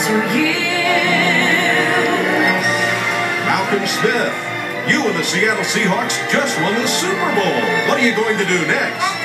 to you. Malcolm Smith, you and the Seattle Seahawks just won the Super Bowl. What are you going to do next?